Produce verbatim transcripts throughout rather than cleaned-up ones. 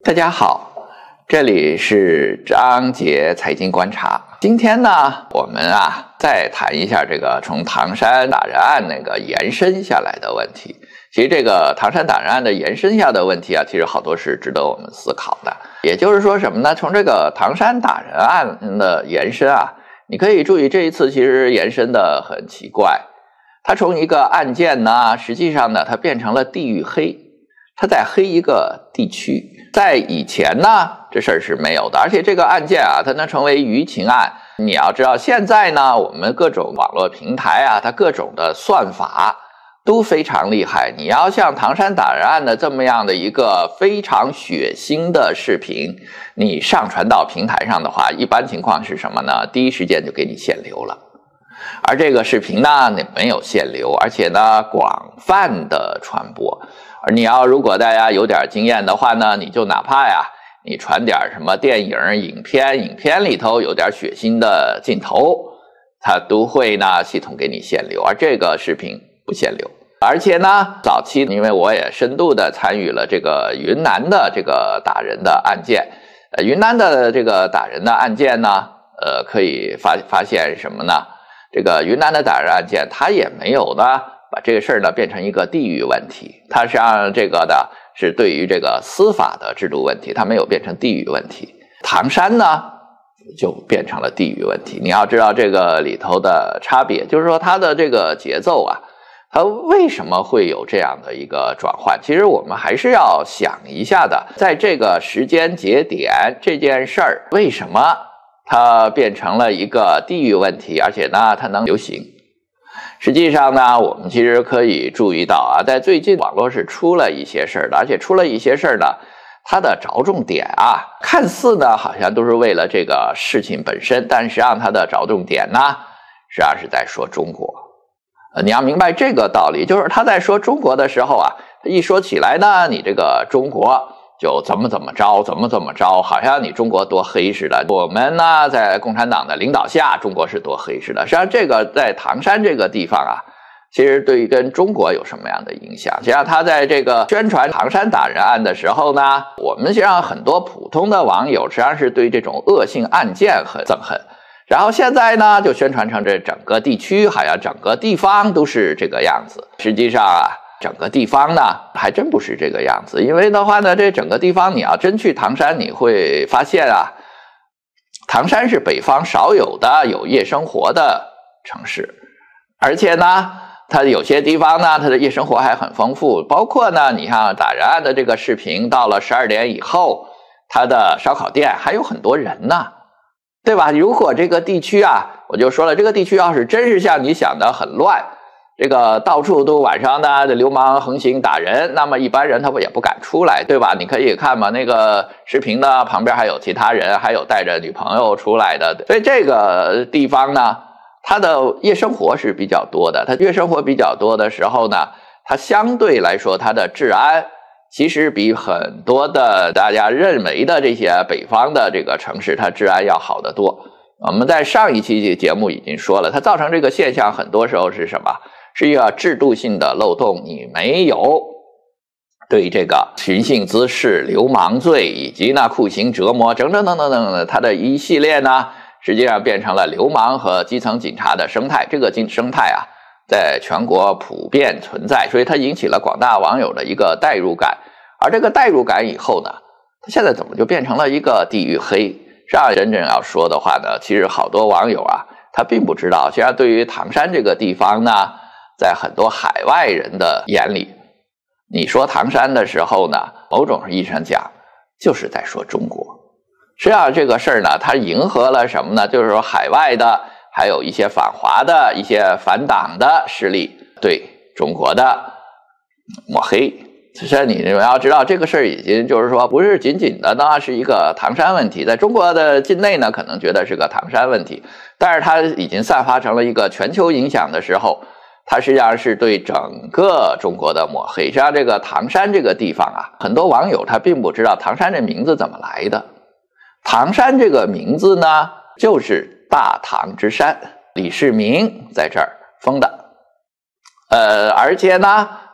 大家好，这里是张杰财经观察。今天呢，我们啊再谈一下这个从唐山打人案那个延伸下来的问题。其实这个唐山打人案的延伸下的问题啊，其实好多是值得我们思考的。也就是说什么呢？从这个唐山打人案的延伸啊，你可以注意这一次其实延伸的很奇怪。它从一个案件呢，实际上呢，它变成了地域黑，它在黑一个地区。在以前呢，这事儿是没有的，而且这个案件啊，它能成为舆情案。你要知道，现在呢，我们各种网络平台啊，它各种的算法都非常厉害。你要像唐山打人案的这么样的一个非常血腥的视频，你上传到平台上的话，一般情况是什么呢？第一时间就给你限流了。而这个视频呢，没有限流，而且呢，广泛的传播。而你要如果大家有点经验的话呢，你就哪怕呀，你传点什么电影、影片，影片里头有点血腥的镜头，它都会呢系统给你限流，而这个视频不限流。而且呢，早期因为我也深度的参与了这个云南的这个打人的案件，呃，云南的这个打人的案件呢，呃，可以发发现什么呢？这个云南的打人案件，它也没有呢把这个事儿呢变成一个地域问题，它实际上这个呢是对于这个司法的制度问题，它没有变成地域问题。唐山呢就变成了地域问题。你要知道这个里头的差别，就是说它的这个节奏啊，它为什么会有这样的一个转换？其实我们还是要想一下的，在这个时间节点，这件事儿为什么它变成了一个地域问题，而且呢它能流行。实际上呢，我们其实可以注意到啊，在最近网络是出了一些事儿的，而且出了一些事儿呢，它的着重点啊，看似呢好像都是为了这个事情本身，但实际上它的着重点呢，实际上是在说中国。呃，你要明白这个道理，就是他在说中国的时候啊，一说起来呢，你这个中国就怎么怎么着，怎么怎么着，好像你中国多黑似的。我们呢，在共产党的领导下，中国是多黑似的。实际上，这个在唐山这个地方啊，其实对于跟中国有什么样的影响？实际上，他在这个宣传唐山打人案的时候呢，我们实际上很多普通的网友实际上是对这种恶性案件很憎恨。然后现在呢，就宣传成这整个地区，好像整个地方都是这个样子。实际上啊，整个地方呢，还真不是这个样子。因为的话呢，这整个地方你要真去唐山，你会发现啊，唐山是北方少有的有夜生活的城市，而且呢，它有些地方呢，它的夜生活还很丰富。包括呢，你像打人案的这个视频，到了十二点以后，它的烧烤店还有很多人呢。对吧？如果这个地区啊，我就说了，这个地区要是真是像你想的很乱，这个到处都晚上呢流氓横行打人，那么一般人他不也不敢出来，对吧？你可以看嘛，那个视频呢旁边还有其他人，还有带着女朋友出来的，所以这个地方呢，它的夜生活是比较多的。它夜生活比较多的时候呢，它相对来说它的治安其实比很多的大家认为的这些北方的这个城市，它治安要好得多。我们在上一期节目已经说了，它造成这个现象很多时候是什么？是一个制度性的漏洞，你没有对这个寻衅滋事、流氓罪以及呢酷刑折磨等等等等等的，它的一系列呢，实际上变成了流氓和基层警察的生态。这个生态啊，在全国普遍存在，所以它引起了广大网友的一个代入感。而这个代入感以后呢，它现在怎么就变成了一个地域黑？这样真正要说的话呢，其实好多网友啊，他并不知道，实际上对于唐山这个地方呢，在很多海外人的眼里，你说唐山的时候呢，某种意义上讲，就是在说中国。实际上这个事儿呢，它迎合了什么呢？就是说海外的还有一些反华的一些反党的势力对中国的抹黑。其实你要知道，这个事儿已经就是说不是仅仅的呢是一个唐山问题，在中国的境内呢可能觉得是个唐山问题，但是它已经散发成了一个全球影响的时候，它实际上是对整个中国的抹黑。实际上这个唐山这个地方啊，很多网友他并不知道唐山这名字怎么来的。唐山这个名字呢，就是大唐之山，李世民在这儿封的。呃，而且呢，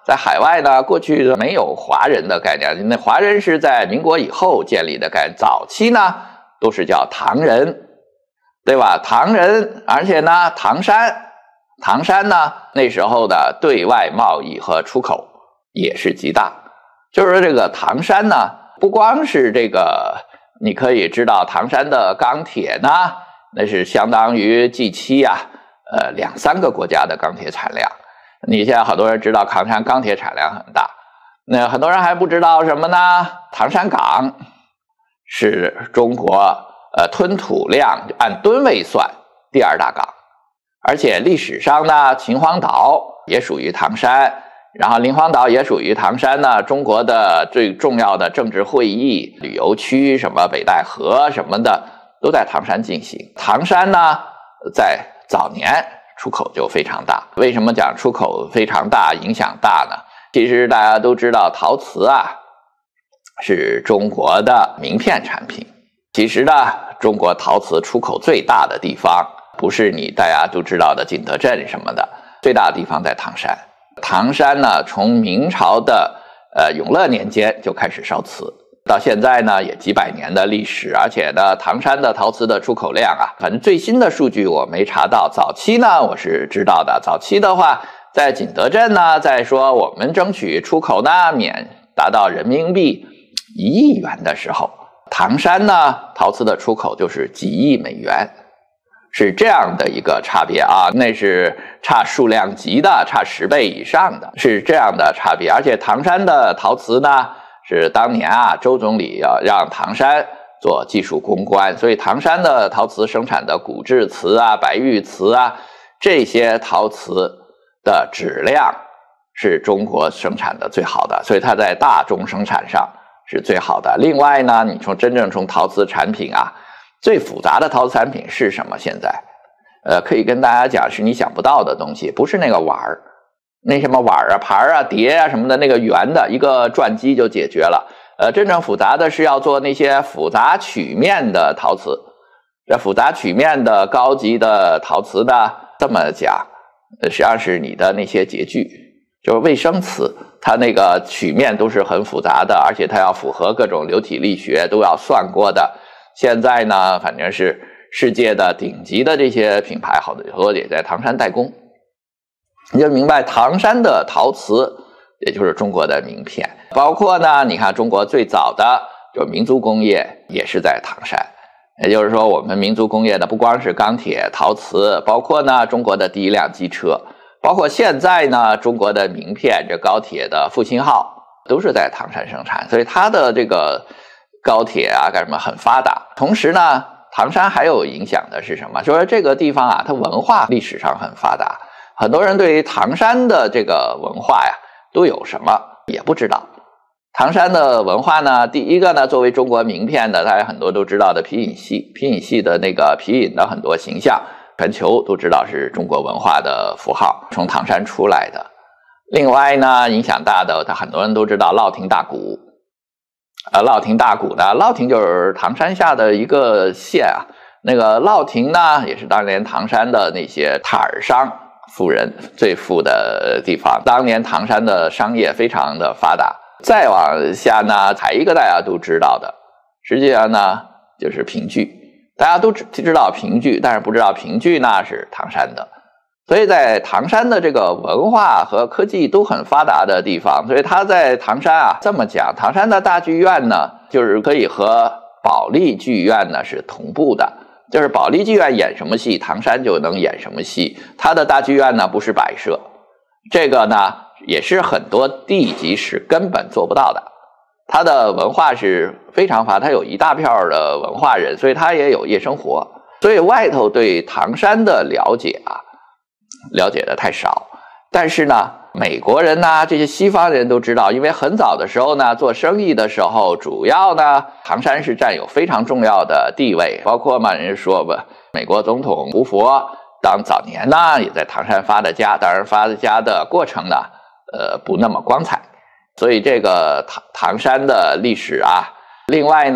在海外呢，过去没有华人的概念，那华人是在民国以后建立的概念，早期呢都是叫唐人，对吧？唐人，而且呢，唐山，唐山呢那时候的对外贸易和出口也是极大，就是说这个唐山呢，不光是这个，你可以知道唐山的钢铁呢，那是相当于 G 七 啊，呃，两三个国家的钢铁产量。你现在好多人知道唐山钢铁产量很大，那很多人还不知道什么呢？唐山港是中国呃吞吐量按吨位算第二大港，而且历史上呢，秦皇岛也属于唐山，然后林皇岛也属于唐山呢。中国的最重要的政治会议、旅游区，什么北戴河什么的，都在唐山进行。唐山呢，在早年出口就非常大。为什么讲出口非常大，影响大呢？其实大家都知道，陶瓷啊是中国的名片产品。其实呢，中国陶瓷出口最大的地方，不是你大家都知道的景德镇什么的，最大的地方在唐山。唐山呢，从明朝的呃永乐年间就开始烧瓷，到现在呢也几百年的历史，而且呢，唐山的陶瓷的出口量啊，反正最新的数据我没查到，早期呢我是知道的。早期的话，在景德镇呢，在说我们争取出口呢免达到人民币一亿元的时候，唐山呢陶瓷的出口就是几亿美元，是这样的一个差别啊，那是差数量级的，差十倍以上的，是这样的差别。而且唐山的陶瓷呢，是当年啊，周总理要让唐山做技术攻关，所以唐山的陶瓷生产的古制瓷啊、白玉瓷啊，这些陶瓷的质量是中国生产的最好的，所以它在大宗生产上是最好的。另外呢，你从真正从陶瓷产品啊，最复杂的陶瓷产品是什么？现在，呃，可以跟大家讲，是你想不到的东西，不是那个碗儿。那什么碗啊、盘啊、碟啊什么的，那个圆的一个转机就解决了。呃，真正复杂的是要做那些复杂曲面的陶瓷。这复杂曲面的高级的陶瓷呢，这么讲，实际上是你的那些洁具，就是卫生瓷，它那个曲面都是很复杂的，而且它要符合各种流体力学，都要算过的。现在呢，反正是世界的顶级的这些品牌，好多也在唐山代工。你就明白唐山的陶瓷也就是中国的名片，包括呢，你看中国最早的就是民族工业也是在唐山，也就是说我们民族工业的不光是钢铁、陶瓷，包括呢中国的第一辆机车，包括现在呢中国的名片，这高铁的复兴号都是在唐山生产，所以它的这个高铁啊干什么很发达。同时呢，唐山还有影响的是什么？就是这个地方啊，它文化历史上很发达。很多人对于唐山的这个文化呀，都有什么也不知道。唐山的文化呢，第一个呢，作为中国名片的，大家很多都知道的皮影戏，皮影戏的那个皮影的很多形象，全球都知道是中国文化的符号，从唐山出来的。另外呢，影响大的，他很多人都知道乐亭大鼓。呃，乐亭大鼓呢，乐亭就是唐山下的一个县啊。那个乐亭呢，也是当年唐山的那些塔尔商富人最富的地方，当年唐山的商业非常的发达。再往下呢，还一个大家都知道的，实际上呢就是评剧，大家都知道评剧，但是不知道评剧呢是唐山的。所以在唐山的这个文化和科技都很发达的地方，所以他在唐山啊，这么讲，唐山的大剧院呢，就是可以和保利剧院呢是同步的。就是保利剧院演什么戏，唐山就能演什么戏。它的大剧院呢不是摆设，这个呢也是很多地级市根本做不到的。它的文化是非常发达，它有一大票的文化人，所以它也有夜生活。所以外头对唐山的了解啊，了解的太少。但是呢，美国人呢，这些西方人都知道，因为很早的时候呢，做生意的时候，主要呢，唐山是占有非常重要的地位，包括嘛，人家说吧，美国总统胡佛当早年呢，也在唐山发的家，当然发的家的过程呢，呃，不那么光彩，所以这个唐唐山的历史啊，另外呢，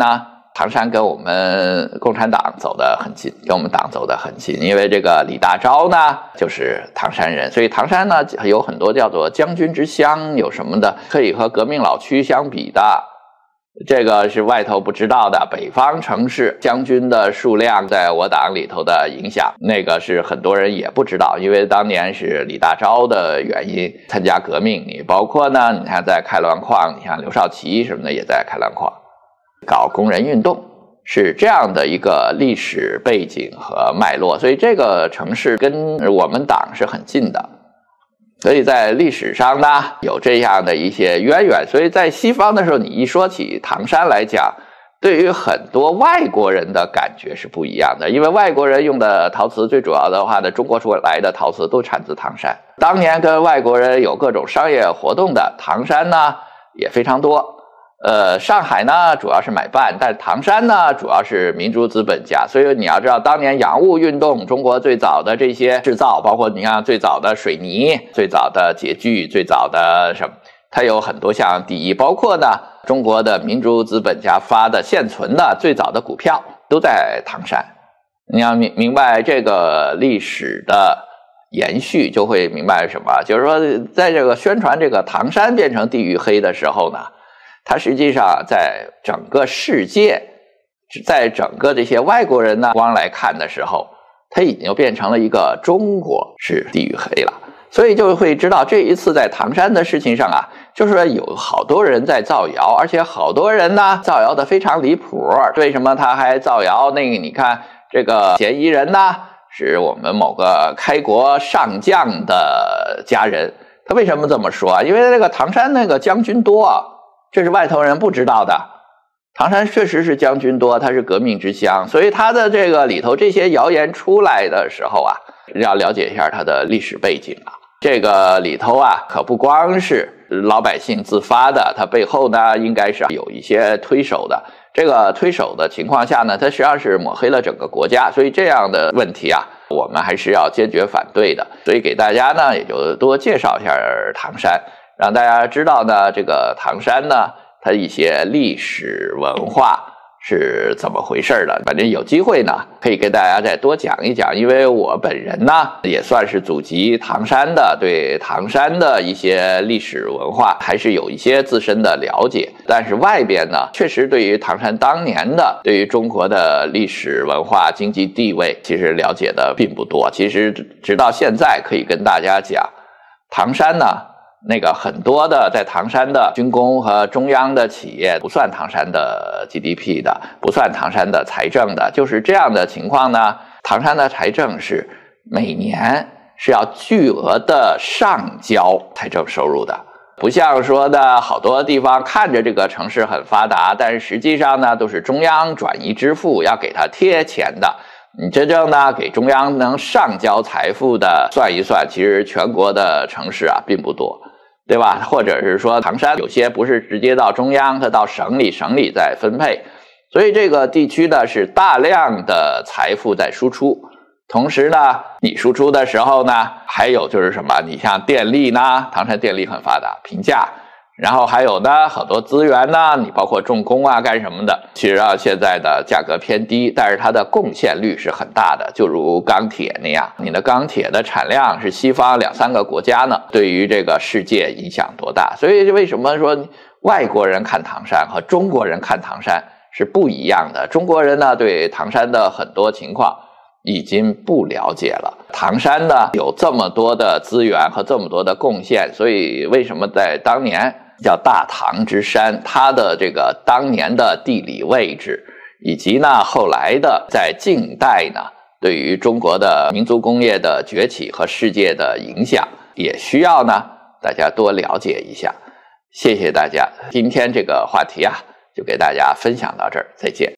唐山跟我们共产党走得很近，跟我们党走得很近，因为这个李大钊呢就是唐山人，所以唐山呢有很多叫做将军之乡，有什么的可以和革命老区相比的。这个是外头不知道的，北方城市将军的数量在我党里头的影响，那个是很多人也不知道，因为当年是李大钊的原因参加革命，你包括呢，你看在开滦矿，你看刘少奇什么的也在开滦矿搞工人运动，是这样的一个历史背景和脉络，所以这个城市跟我们党是很近的。所以在历史上呢，有这样的一些渊源，所以在西方的时候，你一说起唐山来讲，对于很多外国人的感觉是不一样的，因为外国人用的陶瓷最主要的话呢，中国出来的陶瓷都产自唐山。当年跟外国人有各种商业活动的，唐山呢也非常多。呃，上海呢主要是买办，但唐山呢主要是民族资本家，所以你要知道，当年洋务运动，中国最早的这些制造，包括你看最早的水泥、最早的洁具、最早的什么，它有很多项第一，包括呢中国的民族资本家发的现存的最早的股票都在唐山。你要明明白这个历史的延续，就会明白什么，就是说在这个宣传这个唐山变成地域黑的时候呢，它实际上在整个世界，在整个这些外国人呢光来看的时候，它已经变成了一个中国是地域黑了。所以就会知道这一次在唐山的事情上啊，就是说有好多人在造谣，而且好多人呢造谣的非常离谱。为什么他还造谣？那个你看这个嫌疑人呢是我们某个开国上将的家人，他为什么这么说啊？因为那个唐山那个将军多啊，这是外头人不知道的。唐山确实是将军多，它是革命之乡，所以它的这个里头这些谣言出来的时候啊，要了解一下它的历史背景啊。这个里头啊，可不光是老百姓自发的，它背后呢应该是有一些推手的。这个推手的情况下呢，它实际上是抹黑了整个国家，所以这样的问题啊，我们还是要坚决反对的。所以给大家呢，也就多介绍一下唐山，让大家知道呢，这个唐山呢，它一些历史文化是怎么回事的。反正有机会呢，可以给大家再多讲一讲，因为我本人呢也算是祖籍唐山的，对唐山的一些历史文化还是有一些自身的了解。但是外边呢，确实对于唐山当年的对于中国的历史文化经济地位其实了解的并不多。其实直到现在可以跟大家讲，唐山呢那个很多的在唐山的军工和中央的企业不算唐山的 G D P 的，不算唐山的财政的，就是这样的情况呢。唐山的财政是每年是要巨额的上交财政收入的，不像说的好多地方看着这个城市很发达，但是实际上呢都是中央转移支付，要给他贴钱的。你真正呢给中央能上交财富的，算一算，其实全国的城市啊并不多。对吧？或者是说唐山有些不是直接到中央，它到省里，省里再分配，所以这个地区呢是大量的财富在输出。同时呢，你输出的时候呢，还有就是什么？你像电力呢，唐山电力很发达，平价。然后还有呢，很多资源呢，你包括重工啊，干什么的，其实啊现在的价格偏低，但是它的贡献率是很大的，就如钢铁那样，你的钢铁的产量是西方两三个国家呢，对于这个世界影响多大？所以为什么说外国人看唐山和中国人看唐山是不一样的？中国人呢对唐山的很多情况已经不了解了。唐山呢有这么多的资源和这么多的贡献，所以为什么在当年叫大唐之山，它的这个当年的地理位置，以及呢后来的在近代呢对于中国的民族工业的崛起和世界的影响，也需要呢大家多了解一下。谢谢大家，今天这个话题啊就给大家分享到这儿，再见。